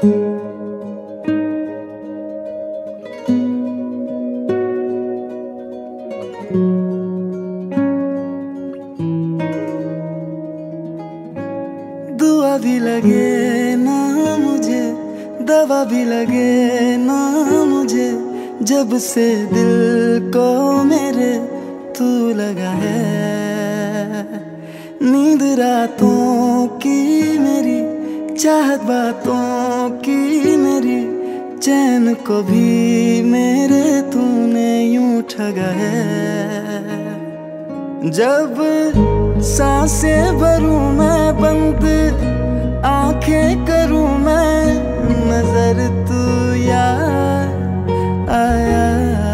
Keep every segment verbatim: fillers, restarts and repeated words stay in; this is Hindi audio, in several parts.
दुआ भी लगे ना मुझे, दवा भी लगे ना मुझे, जब से दिल को मेरे तू लगा है। नींद रातों की मेरी, चाहत बातों की मेरी, चैन को भी मेरे तूने यूं ठगा है। जब सांसें भरूं मैं बंद, आंखें करूं मैं नजर, तू यार आया।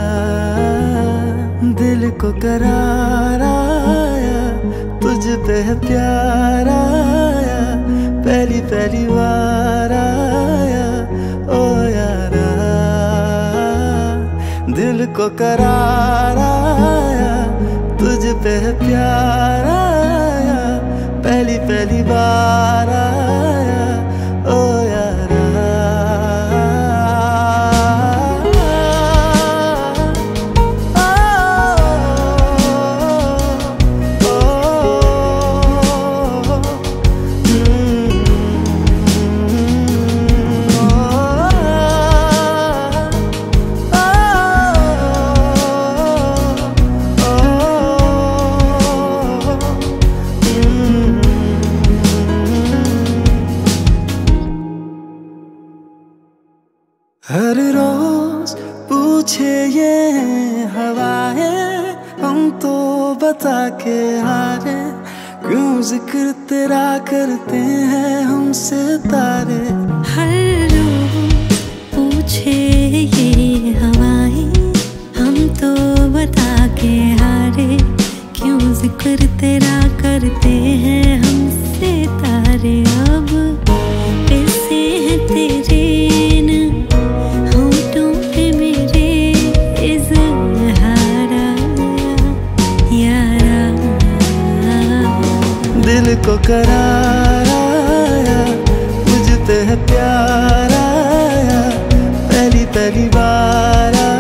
दिल को करार आया, तुझ पे प्यार आया, पहली पहली बार आया ओ यारा। दिल को करार आया, तुझ पे प्यार आया, पहली पहली बार आया ओ यारा। हर रोज पूछे ये हवाएं, हम तो बता के हारे, क्यों जिक्र तेरा करते हैं हमसे तारे। हर रोज पूछे ये हवाएं, हम तो बता के हारे, क्यों जिक्र तेरा करते हैं हमसे तारे। अब कैसे है तेरे दिल को करार आया, मुझ पे है प्यार आया, पहली पहली बार आया।